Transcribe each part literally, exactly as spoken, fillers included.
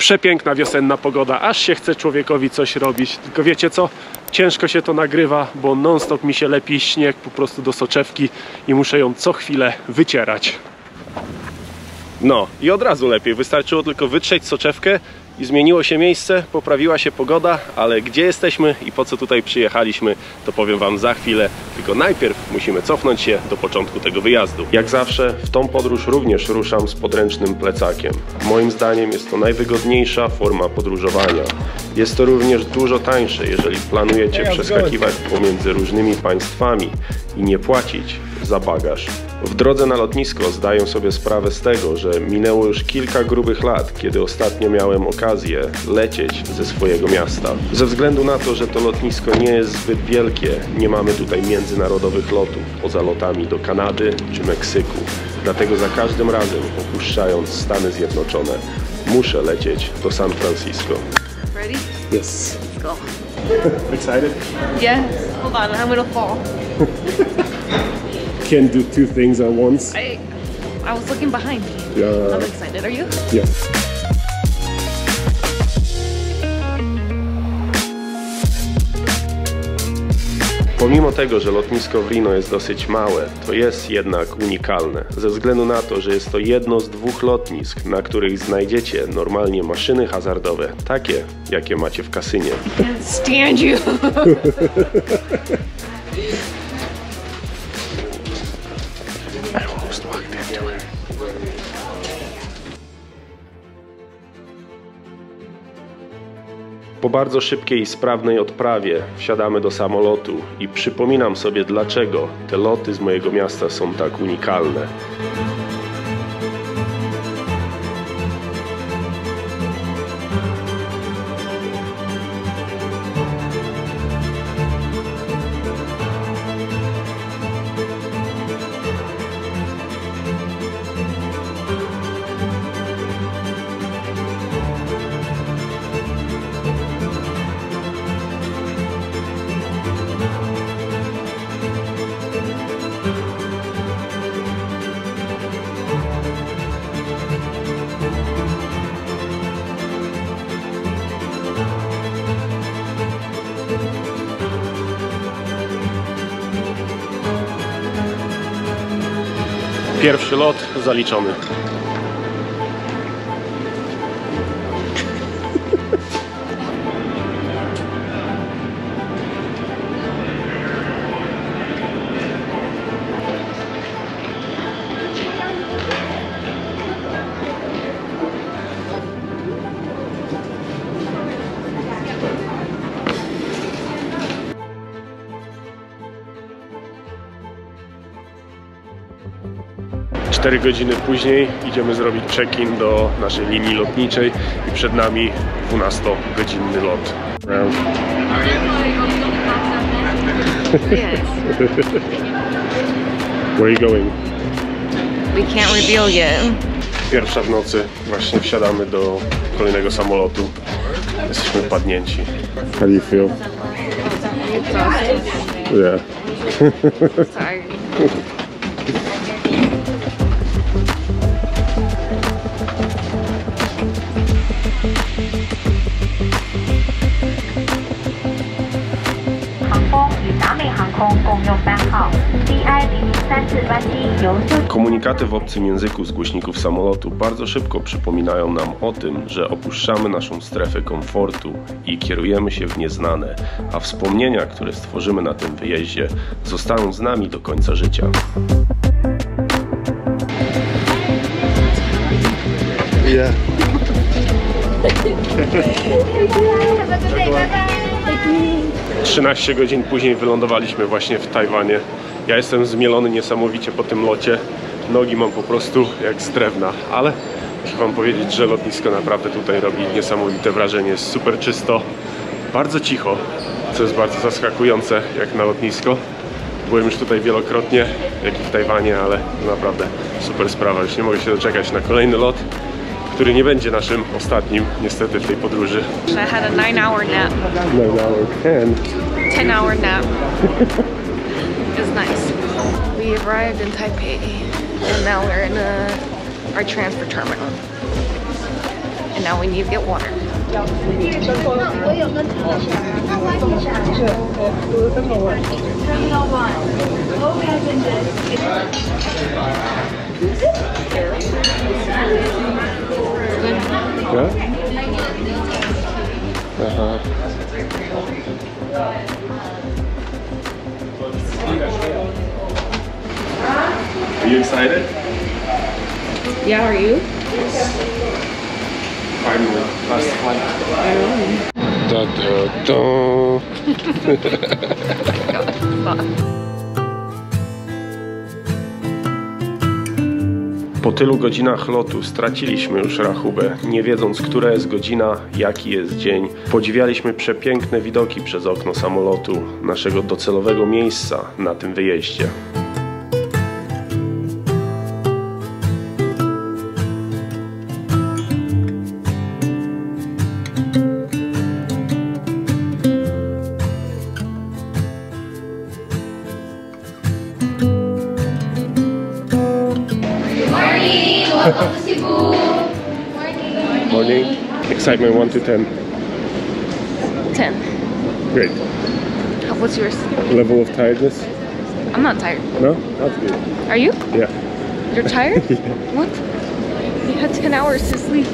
Przepiękna wiosenna pogoda, aż się chce człowiekowi coś robić. Tylko wiecie co? Ciężko się to nagrywa, bo non-stop mi się lepi śnieg po prostu do soczewki i muszę ją co chwilę wycierać. No i od razu lepiej, wystarczyło tylko wytrzeć soczewkę i zmieniło się miejsce, poprawiła się pogoda, ale gdzie jesteśmy i po co tutaj przyjechaliśmy, to powiem wam za chwilę, tylko najpierw musimy cofnąć się do początku tego wyjazdu. Jak zawsze w tą podróż również ruszam z podręcznym plecakiem. Moim zdaniem jest to najwygodniejsza forma podróżowania. Jest to również dużo tańsze, jeżeli planujecie przeskakiwać pomiędzy różnymi państwami i nie płacić za bagaż. W drodze na lotnisko zdaję sobie sprawę z tego, że minęło już kilka grubych lat, kiedy ostatnio miałem okazję lecieć ze swojego miasta. Ze względu na to, że to lotnisko nie jest zbyt wielkie, nie mamy tutaj międzynarodowych lotów, poza lotami do Kanady czy Meksyku. Dlatego za każdym razem, opuszczając Stany Zjednoczone, muszę lecieć do San Francisco. Ready? Yes. Let's go. Excited? Yes. Hold on, I'm gonna fall. Can't do two things at once. I, I was looking behind me. Yeah. I'm excited. Are you? Yes. Pomimo tego, że lotnisko w Reno jest dosyć małe, to jest jednak unikalne. Ze względu na to, że jest to jedno z dwóch lotnisk, na których znajdziecie normalnie maszyny hazardowe, takie jakie macie w kasynie. I can't stand you. Po bardzo szybkiej i sprawnej odprawie wsiadamy do samolotu i przypominam sobie, dlaczego te loty z mojego miasta są tak unikalne. Pierwszy lot zaliczony. cztery godziny później idziemy zrobić check-in do naszej linii lotniczej i przed nami dwunastogodzinny lot. Yes. Where are you going? We can't reveal yet. Pierwsza w nocy, właśnie wsiadamy do kolejnego samolotu. Jesteśmy padnięci. How do you feel? Yeah. Sorry. Komunikaty w obcym języku z głośników samolotu bardzo szybko przypominają nam o tym, że opuszczamy naszą strefę komfortu i kierujemy się w nieznane, a wspomnienia, które stworzymy na tym wyjeździe, zostaną z nami do końca życia. Yeah. trzynaście godzin później wylądowaliśmy właśnie w Tajwanie. Ja jestem zmielony niesamowicie po tym locie. Nogi mam po prostu jak z drewna, ale muszę wam powiedzieć, że lotnisko naprawdę tutaj robi niesamowite wrażenie. Jest super czysto, bardzo cicho, co jest bardzo zaskakujące jak na lotnisko. Byłem już tutaj wielokrotnie, jak i w Tajwanie, ale naprawdę super sprawa. Już nie mogę się doczekać na kolejny lot, który nie będzie naszym ostatnim, niestety, w tej podróży. I had a nine hour nap. nine hour, ten. ten hour nap. It was nice. We arrived in Taipei and now we're in a, our transfer terminal. And now we need to get water. Yeah? Uh-huh. Are you excited? Yeah, are you? Finally, last flight. I know. Da, da, da. Po tylu godzinach lotu straciliśmy już rachubę, nie wiedząc, która jest godzina, jaki jest dzień. Podziwialiśmy przepiękne widoki przez okno samolotu, naszego docelowego miejsca na tym wyjeździe. Morning. Excitement one to ten. ten. Great. How- What's yours? Level of tiredness? I'm not tired. No? That's good. Are you? Yeah. You're tired? Yeah. What? You had ten hours to sleep.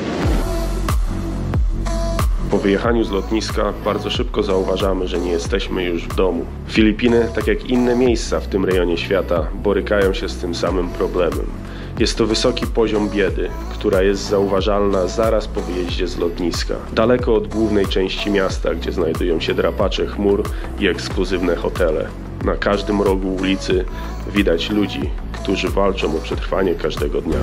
Po wyjechaniu z lotniska bardzo szybko zauważamy, że nie jesteśmy już w domu. Filipiny, tak jak inne miejsca w tym rejonie świata, borykają się z tym samym problemem. Jest to wysoki poziom biedy, która jest zauważalna zaraz po wyjeździe z lotniska. Daleko od głównej części miasta, gdzie znajdują się drapacze chmur i ekskluzywne hotele. Na każdym rogu ulicy widać ludzi, którzy walczą o przetrwanie każdego dnia.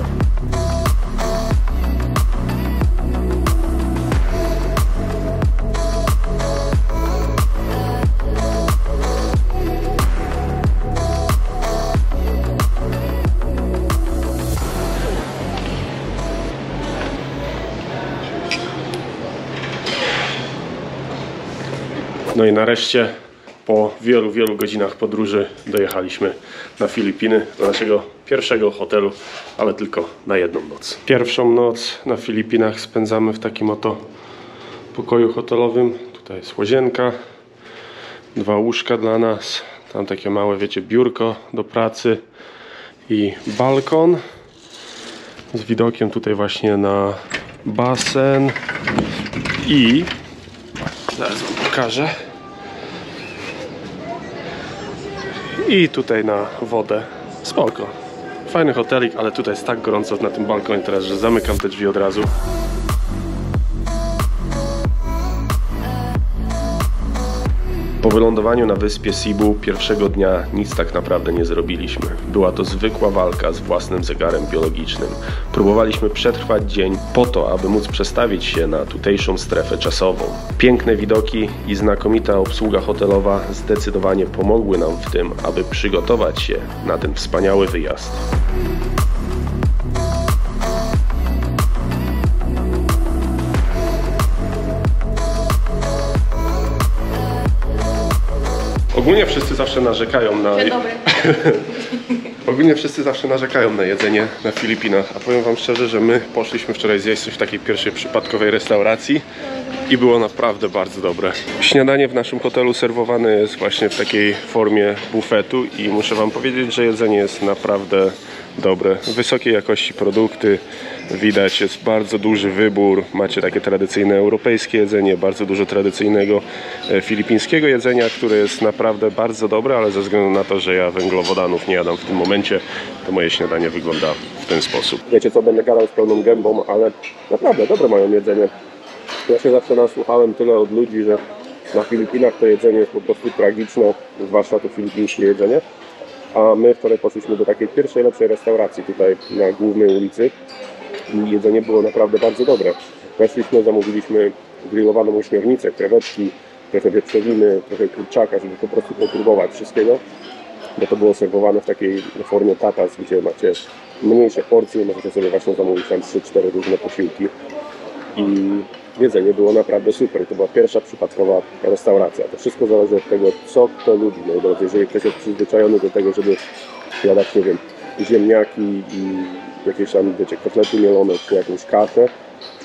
No i nareszcie po wielu, wielu godzinach podróży dojechaliśmy na Filipiny, do naszego pierwszego hotelu, ale tylko na jedną noc. Pierwszą noc na Filipinach spędzamy w takim oto pokoju hotelowym. Tutaj jest łazienka, dwa łóżka dla nas, tam takie małe, wiecie, biurko do pracy i balkon z widokiem tutaj właśnie na basen i zaraz wam pokażę. I tutaj na wodę. Spoko. Fajny hotelik, ale tutaj jest tak gorąco na tym balkonie teraz, że zamykam te drzwi od razu. Po wylądowaniu na wyspie Cebu pierwszego dnia nic tak naprawdę nie zrobiliśmy. Była to zwykła walka z własnym zegarem biologicznym. Próbowaliśmy przetrwać dzień po to, aby móc przestawić się na tutejszą strefę czasową. Piękne widoki i znakomita obsługa hotelowa zdecydowanie pomogły nam w tym, aby przygotować się na ten wspaniały wyjazd. Ogólnie wszyscy zawsze narzekają na... Dzień dobry. Ogólnie wszyscy zawsze narzekają na jedzenie na Filipinach, a powiem wam szczerze, że my poszliśmy wczoraj zjeść coś w takiej pierwszej przypadkowej restauracji i było naprawdę bardzo dobre. Śniadanie w naszym hotelu serwowane jest właśnie w takiej formie bufetu i muszę wam powiedzieć, że jedzenie jest naprawdę dobre. Wysokiej jakości produkty, widać, jest bardzo duży wybór. Macie takie tradycyjne europejskie jedzenie, bardzo dużo tradycyjnego e, filipińskiego jedzenia, które jest naprawdę bardzo dobre, ale ze względu na to, że ja węglowodanów nie jadam w tym momencie, to moje śniadanie wygląda w ten sposób. Wiecie co, będę gadał z pełną gębą, ale naprawdę dobre mają jedzenie. Ja się zawsze nasłuchałem tyle od ludzi, że na Filipinach to jedzenie jest po prostu tragiczne, zwłaszcza to filipińskie jedzenie. A my wczoraj poszliśmy do takiej pierwszej, lepszej restauracji tutaj na głównej ulicy i jedzenie było naprawdę bardzo dobre. Weszliśmy, zamówiliśmy grillowaną ośmiornicę, krewetki, trochę wieprzowiny, trochę kurczaka, żeby po prostu popróbować wszystkiego. Bo to było serwowane w takiej formie tapas, gdzie macie mniejsze porcje, możecie sobie właśnie zamówić tam trzy cztery różne posiłki. I jedzenie było naprawdę super. To była pierwsza przypadkowa restauracja. To wszystko zależy od tego, co kto lubi. No bo jeżeli ktoś jest przyzwyczajony do tego, żeby jadać, nie wiem, ziemniaki i jakieś tam, wiecie, kotlety mielone czy jakąś kaszę,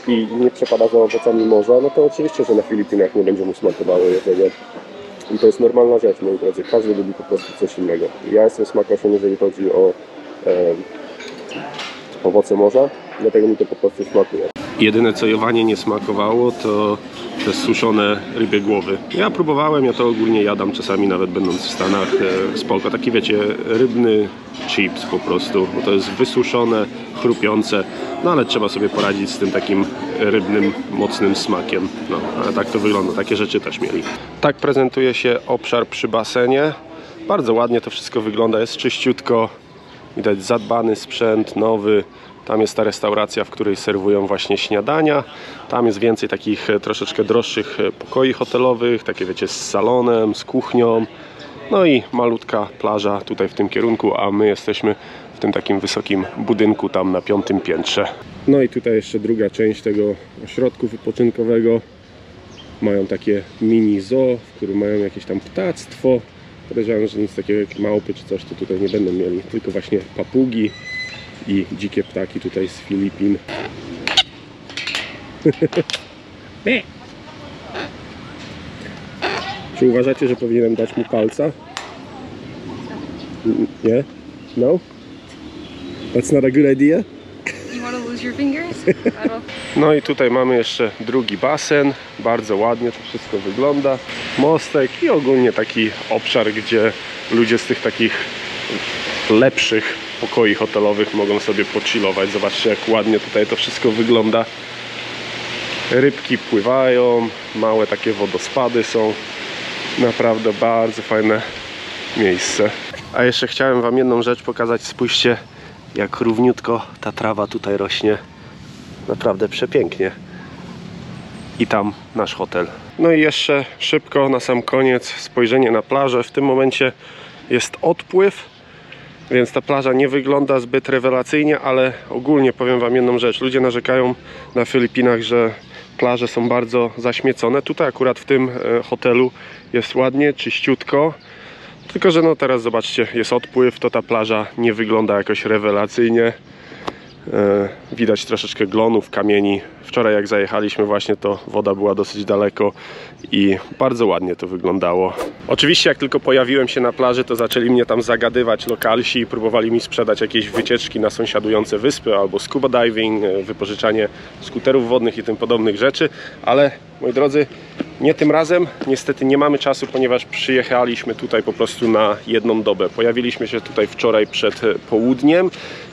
i nie przepada za owocami morza, no to oczywiście, że na Filipinach nie będzie mu smakowało jedzenie. I to jest normalna rzecz, moi drodzy. Każdy lubi po prostu coś innego. Ja jestem smakoszem, jeżeli chodzi o e, owoce morza, dlatego mi to po prostu smakuje. Jedyne co Jowanie nie smakowało to te suszone rybie głowy. Ja próbowałem, ja to ogólnie jadam czasami nawet będąc w Stanach, e, spoko. Taki wiecie, rybny chips po prostu, bo to jest wysuszone, chrupiące, no ale trzeba sobie poradzić z tym takim rybnym, mocnym smakiem. No, ale tak to wygląda, takie rzeczy też mieli. Tak prezentuje się obszar przy basenie. Bardzo ładnie to wszystko wygląda, jest czyściutko, widać zadbany sprzęt, nowy. Tam jest ta restauracja, w której serwują właśnie śniadania. Tam jest więcej takich troszeczkę droższych pokoi hotelowych, takie wiecie, z salonem, z kuchnią. No i malutka plaża tutaj w tym kierunku, a my jesteśmy w tym takim wysokim budynku tam na piątym piętrze. No i tutaj jeszcze druga część tego ośrodku wypoczynkowego. Mają takie mini zoo, w którym mają jakieś tam ptactwo. Podejrzewam, że nic takiego jak małpy czy coś to tutaj nie będą mieli, tylko właśnie papugi i dzikie ptaki tutaj z Filipin. Czy uważacie, że powinienem dać mu palca? Nie? No? That's not a good idea? You want to lose your fingers? No i tutaj mamy jeszcze drugi basen. Bardzo ładnie to wszystko wygląda. Mostek i ogólnie taki obszar, gdzie ludzie z tych takich lepszych pokoi hotelowych mogą sobie pochillować. Zobaczcie, jak ładnie tutaj to wszystko wygląda. Rybki pływają, małe takie wodospady są. Naprawdę bardzo fajne miejsce. A jeszcze chciałem wam jedną rzecz pokazać. Spójrzcie, jak równiutko ta trawa tutaj rośnie. Naprawdę przepięknie. I tam nasz hotel. No i jeszcze szybko na sam koniec spojrzenie na plażę. W tym momencie jest odpływ, więc ta plaża nie wygląda zbyt rewelacyjnie, ale ogólnie powiem wam jedną rzecz. Ludzie narzekają na Filipinach, że plaże są bardzo zaśmiecone. Tutaj akurat w tym hotelu jest ładnie, czyściutko. Tylko że no teraz zobaczcie, jest odpływ, to ta plaża nie wygląda jakoś rewelacyjnie. E, widać troszeczkę glonów, kamieni. Wczoraj jak zajechaliśmy właśnie, to woda była dosyć daleko i bardzo ładnie to wyglądało. Oczywiście jak tylko pojawiłem się na plaży, to zaczęli mnie tam zagadywać lokalsi i próbowali mi sprzedać jakieś wycieczki na sąsiadujące wyspy albo scuba diving, wypożyczanie skuterów wodnych i tym podobnych rzeczy, ale moi drodzy, nie tym razem. Niestety nie mamy czasu, ponieważ przyjechaliśmy tutaj po prostu na jedną dobę. Pojawiliśmy się tutaj wczoraj przed południem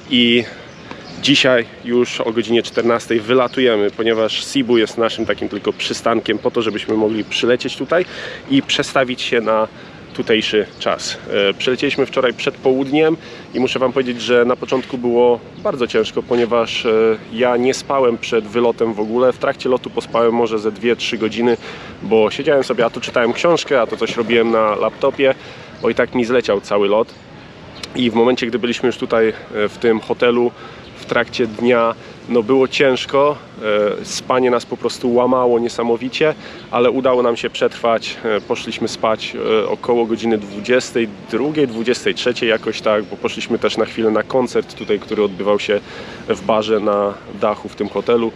i dzisiaj już o godzinie czternastej wylatujemy, ponieważ Cebu jest naszym takim tylko przystankiem po to, żebyśmy mogli przylecieć tutaj i przestawić się na tutejszy czas. Przylecieliśmy wczoraj przed południem i muszę wam powiedzieć, że na początku było bardzo ciężko, ponieważ ja nie spałem przed wylotem w ogóle. W trakcie lotu pospałem może ze dwie trzy godziny, bo siedziałem sobie, a to czytałem książkę, a to coś robiłem na laptopie, bo i tak mi zleciał cały lot. I w momencie, gdy byliśmy już tutaj w tym hotelu w trakcie dnia, no było ciężko, spanie nas po prostu łamało niesamowicie, ale udało nam się przetrwać. Poszliśmy spać około godziny dwudziestej drugiej, dwudziestej trzeciej jakoś tak, bo poszliśmy też na chwilę na koncert tutaj, który odbywał się w barze na dachu w tym hotelu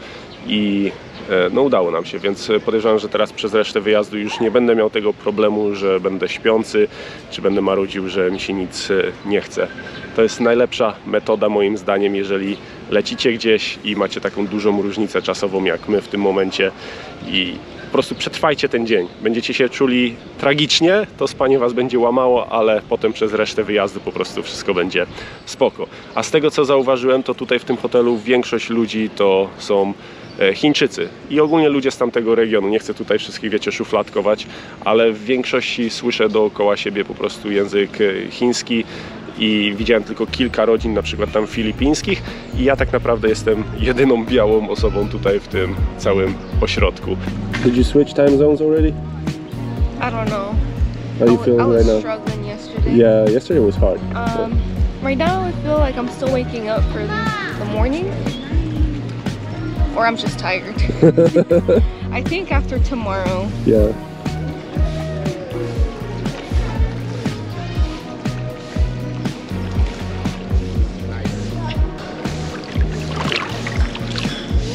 i no udało nam się, więc podejrzewam, że teraz przez resztę wyjazdu już nie będę miał tego problemu, że będę śpiący, czy będę marudził, że mi się nic nie chce. To jest najlepsza metoda moim zdaniem, jeżeli lecicie gdzieś i macie taką dużą różnicę czasową jak my w tym momencie i po prostu przetrwajcie ten dzień. Będziecie się czuli tragicznie, to spanie was będzie łamało, ale potem przez resztę wyjazdu po prostu wszystko będzie spoko. A z tego co zauważyłem, to tutaj w tym hotelu większość ludzi to są Chińczycy i ogólnie ludzie z tamtego regionu. Nie chcę tutaj wszystkich, wiecie, szufladkować, ale w większości słyszę dookoła siebie po prostu język chiński i widziałem tylko kilka rodzin, na przykład tam filipińskich, i ja tak naprawdę jestem jedyną białą osobą tutaj w tym całym ośrodku. Did you switch time zones already? I don't know. How you I, feeling I was right now? struggling yesterday. Yeah, yesterday was hard. Um, right now I feel like I'm still waking up for the, the morning. Or I'm just tired. I think after tomorrow. Yeah.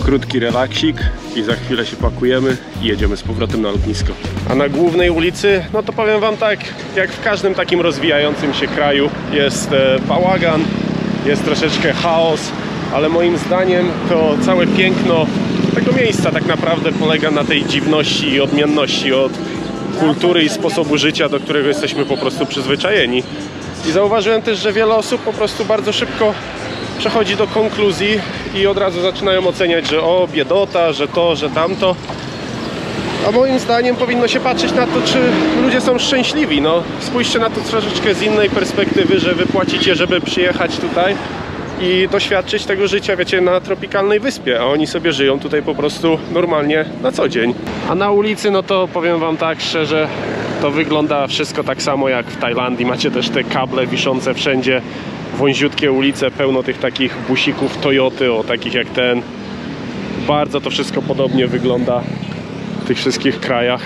Krótki relaksik i za chwilę się pakujemy i jedziemy z powrotem na lotnisko. A na głównej ulicy, no to powiem wam tak, jak w każdym takim rozwijającym się kraju, jest e, bałagan, jest troszeczkę chaos, ale moim zdaniem to całe piękno tego miejsca tak naprawdę polega na tej dziwności i odmienności od kultury i sposobu życia, do którego jesteśmy po prostu przyzwyczajeni. I zauważyłem też, że wiele osób po prostu bardzo szybko przechodzi do konkluzji i od razu zaczynają oceniać, że o, biedota, że to, że tamto. A moim zdaniem powinno się patrzeć na to, czy ludzie są szczęśliwi. No, spójrzcie na to troszeczkę z innej perspektywy, że wy płacicie, żeby przyjechać tutaj i doświadczyć tego życia, wiecie, na tropikalnej wyspie, a oni sobie żyją tutaj po prostu normalnie na co dzień. A na ulicy, no to powiem wam tak szczerze, to wygląda wszystko tak samo jak w Tajlandii. Macie też te kable wiszące wszędzie, wąziutkie ulice, pełno tych takich busików Toyoty, o takich jak ten. Bardzo to wszystko podobnie wygląda w tych wszystkich krajach.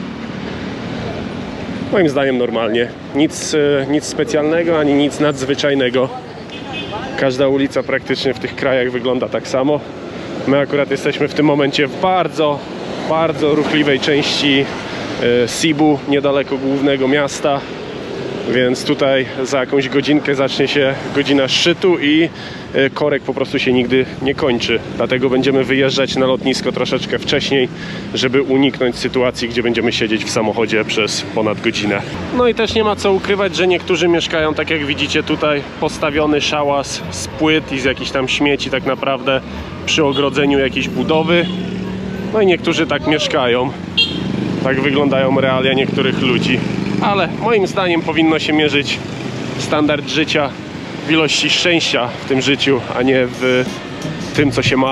Moim zdaniem normalnie. Nic, nic specjalnego, ani nic nadzwyczajnego. Każda ulica praktycznie w tych krajach wygląda tak samo. My akurat jesteśmy w tym momencie w bardzo, bardzo ruchliwej części Cebu, niedaleko głównego miasta. Więc tutaj za jakąś godzinkę zacznie się godzina szczytu i korek po prostu się nigdy nie kończy. Dlatego będziemy wyjeżdżać na lotnisko troszeczkę wcześniej, żeby uniknąć sytuacji, gdzie będziemy siedzieć w samochodzie przez ponad godzinę. No i też nie ma co ukrywać, że niektórzy mieszkają, tak jak widzicie tutaj, postawiony szałas z płyt i z jakichś tam śmieci tak naprawdę przy ogrodzeniu jakiejś budowy. No i niektórzy tak mieszkają. Tak wyglądają realia niektórych ludzi. Ale moim zdaniem powinno się mierzyć standard życia w ilości szczęścia w tym życiu, a nie w tym, co się ma.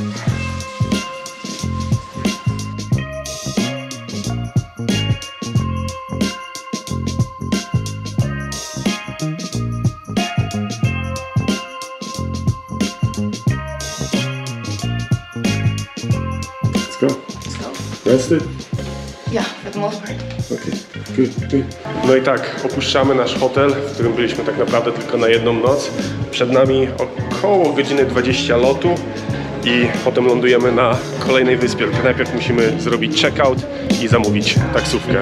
Let's go. Let's go. Rested? Yeah, for the most part. Okay. Good, good. No i tak, opuszczamy nasz hotel, w którym byliśmy tak naprawdę tylko na jedną noc. Przed nami około godziny dwudziestej lotu i potem lądujemy na kolejnej wyspie. Tylko najpierw musimy zrobić check-out i zamówić taksówkę.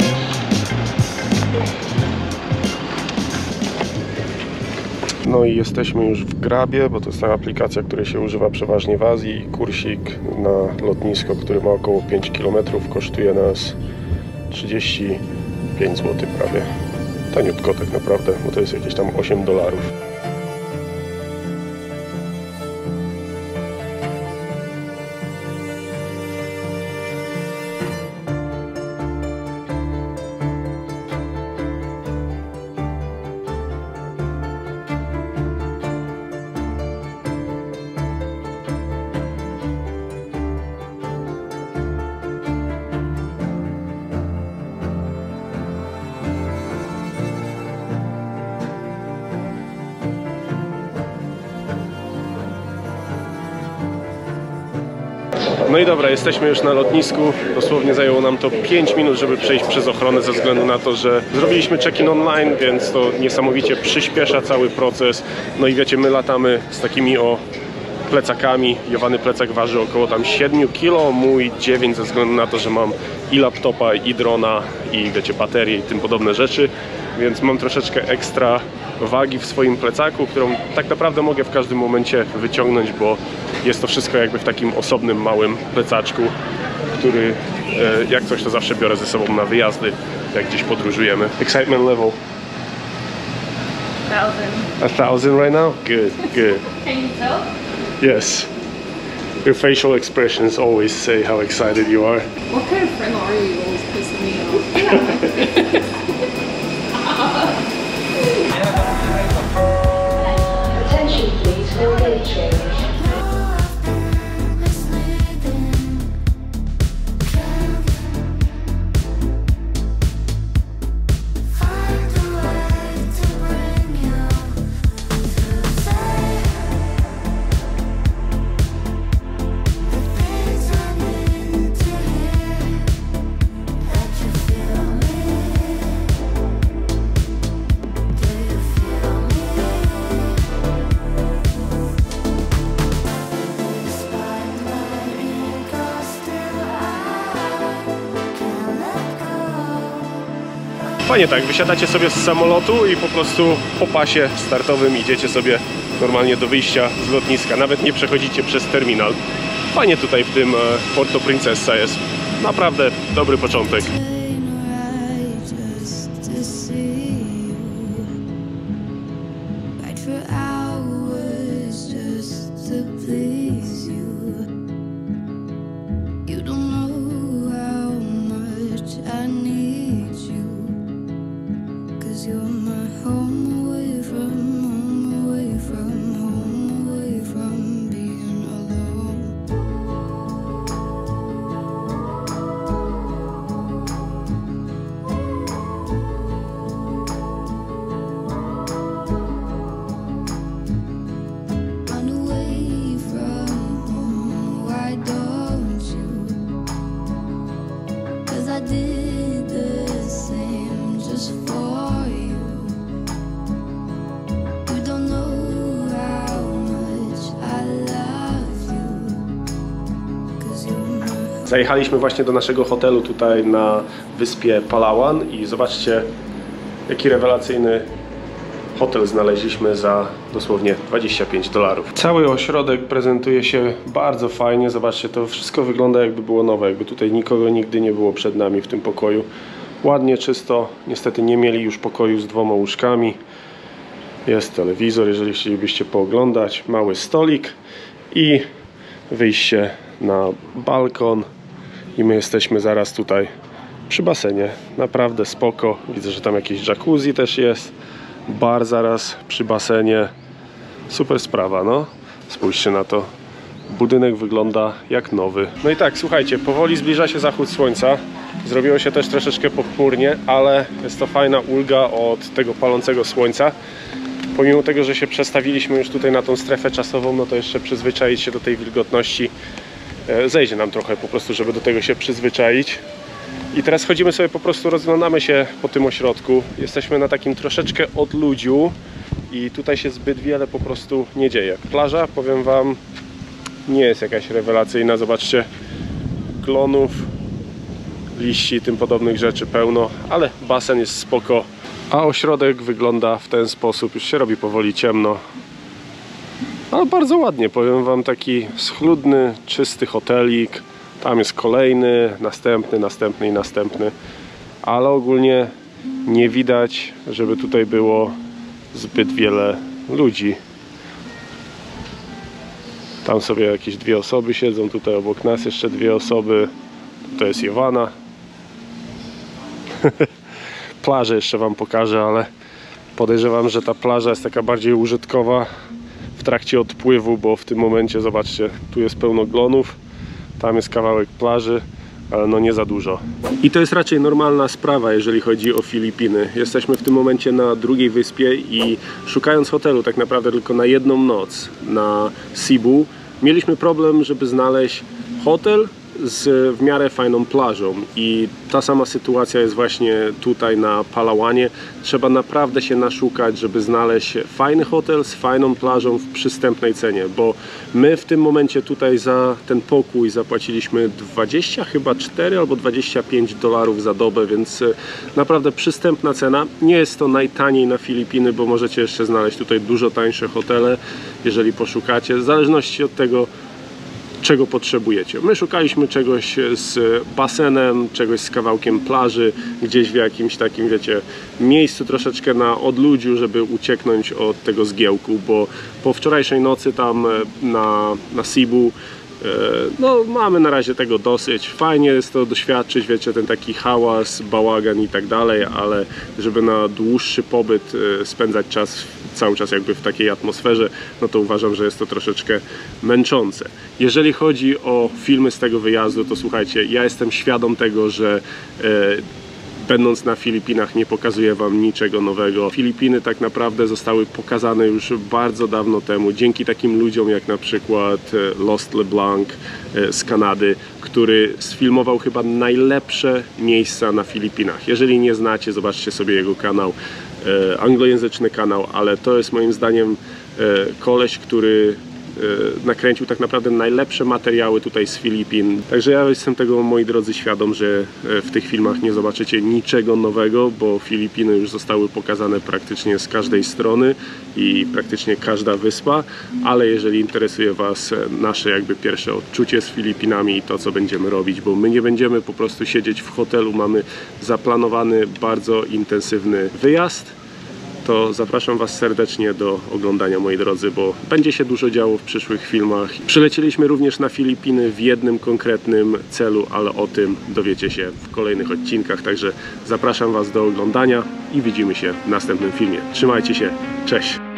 No i jesteśmy już w Grabie, bo to jest ta aplikacja, której się używa przeważnie w Azji. Kursik na lotnisko, który ma około pięć kilometrów, kosztuje nas trzydzieści pięć złotych prawie. Taniutko tak naprawdę, bo to jest jakieś tam osiem dolarów. No i dobra, jesteśmy już na lotnisku. Dosłownie zajęło nam to pięć minut, żeby przejść przez ochronę, ze względu na to, że zrobiliśmy check-in online, więc to niesamowicie przyspiesza cały proces. No i wiecie, my latamy z takimi o plecakami. Jowany plecak waży około tam siedem kilo, mój dziewięć, ze względu na to, że mam i laptopa, i drona, i wiecie, baterie i tym podobne rzeczy. Więc mam troszeczkę ekstra wagi w swoim plecaku, którą tak naprawdę mogę w każdym momencie wyciągnąć, bo jest to wszystko jakby w takim osobnym, małym plecaczku, który jak coś to zawsze biorę ze sobą na wyjazdy, jak gdzieś podróżujemy. Excitement level? Thousand. A thousand right now? Good, good. Can you tell? Yes. Your facial expressions always say how excited you are. What kind of friend are you? Always pissing me off. Attention please for gate change. Fajnie tak, wysiadacie sobie z samolotu i po prostu po pasie startowym idziecie sobie normalnie do wyjścia z lotniska. Nawet nie przechodzicie przez terminal. Fajnie tutaj w tym Porto Princesa jest. Naprawdę dobry początek. Zajechaliśmy właśnie do naszego hotelu tutaj na wyspie Palawan i zobaczcie, jaki rewelacyjny hotel znaleźliśmy za dosłownie dwadzieścia pięć dolarów. Cały ośrodek prezentuje się bardzo fajnie. Zobaczcie, to wszystko wygląda jakby było nowe, jakby tutaj nikogo nigdy nie było przed nami w tym pokoju. Ładnie, czysto. Niestety nie mieli już pokoju z dwoma łóżkami. Jest telewizor, jeżeli chcielibyście pooglądać. Mały stolik i wyjście na balkon. I my jesteśmy zaraz tutaj przy basenie. Naprawdę spoko. Widzę, że tam jakieś jacuzzi też jest. Bar zaraz przy basenie. Super sprawa, no. Spójrzcie na to. Budynek wygląda jak nowy. No i tak, słuchajcie, powoli zbliża się zachód słońca. Zrobiło się też troszeczkę pochmurnie, ale jest to fajna ulga od tego palącego słońca. Pomimo tego, że się przestawiliśmy już tutaj na tą strefę czasową, no to jeszcze przyzwyczaić się do tej wilgotności zejdzie nam trochę po prostu, żeby do tego się przyzwyczaić. I teraz chodzimy sobie, po prostu rozglądamy się po tym ośrodku. Jesteśmy na takim troszeczkę odludziu i tutaj się zbyt wiele po prostu nie dzieje. Plaża, powiem wam, nie jest jakaś rewelacyjna. Zobaczcie, klonów, liści i tym podobnych rzeczy pełno, ale basen jest spoko. A ośrodek wygląda w ten sposób. Już się robi powoli ciemno. Ale bardzo ładnie, powiem wam, taki schludny, czysty hotelik. Tam jest kolejny, następny, następny i następny. Ale ogólnie nie widać, żeby tutaj było zbyt wiele ludzi. Tam sobie jakieś dwie osoby siedzą, tutaj obok nas jeszcze dwie osoby. To jest Jowana. Plażę jeszcze wam pokażę, ale podejrzewam, że ta plaża jest taka bardziej użytkowa w trakcie odpływu, bo w tym momencie, zobaczcie, tu jest pełno glonów, tam jest kawałek plaży, ale no nie za dużo. I to jest raczej normalna sprawa, jeżeli chodzi o Filipiny. Jesteśmy w tym momencie na drugiej wyspie i szukając hotelu tak naprawdę tylko na jedną noc na Cebu, mieliśmy problem, żeby znaleźć hotel z w miarę fajną plażą i ta sama sytuacja jest właśnie tutaj na Palawanie. Trzeba naprawdę się naszukać, żeby znaleźć fajny hotel z fajną plażą w przystępnej cenie, bo my w tym momencie tutaj za ten pokój zapłaciliśmy dwadzieścia chyba cztery albo dwadzieścia pięć dolarów za dobę, więc naprawdę przystępna cena. Nie jest to najtaniej na Filipiny, bo możecie jeszcze znaleźć tutaj dużo tańsze hotele, jeżeli poszukacie, w zależności od tego, czego potrzebujecie. My szukaliśmy czegoś z basenem, czegoś z kawałkiem plaży, gdzieś w jakimś takim, wiecie, miejscu troszeczkę na odludziu, żeby ucieknąć od tego zgiełku, bo po wczorajszej nocy tam na, na Cebu no mamy na razie tego dosyć. Fajnie jest to doświadczyć, wiecie, ten taki hałas, bałagan i tak dalej, ale żeby na dłuższy pobyt spędzać czas cały czas jakby w takiej atmosferze, no to uważam, że jest to troszeczkę męczące. Jeżeli chodzi o filmy z tego wyjazdu, to słuchajcie, ja jestem świadom tego, że e, będąc na Filipinach nie pokazuję wam niczego nowego. Filipiny tak naprawdę zostały pokazane już bardzo dawno temu dzięki takim ludziom jak na przykład Lost LeBlanc z Kanady, który sfilmował chyba najlepsze miejsca na Filipinach. Jeżeli nie znacie, zobaczcie sobie jego kanał, anglojęzyczny kanał, ale to jest moim zdaniem koleś, który nakręcił tak naprawdę najlepsze materiały tutaj z Filipin. Także ja jestem tego, moi drodzy, świadom, że w tych filmach nie zobaczycie niczego nowego, bo Filipiny już zostały pokazane praktycznie z każdej strony i praktycznie każda wyspa, ale jeżeli interesuje Was nasze jakby pierwsze odczucie z Filipinami i to, co będziemy robić, bo my nie będziemy po prostu siedzieć w hotelu, mamy zaplanowany bardzo intensywny wyjazd, to zapraszam Was serdecznie do oglądania, moi drodzy, bo będzie się dużo działo w przyszłych filmach. Przylecieliśmy również na Filipiny w jednym konkretnym celu, ale o tym dowiecie się w kolejnych odcinkach, także zapraszam Was do oglądania i widzimy się w następnym filmie. Trzymajcie się, cześć!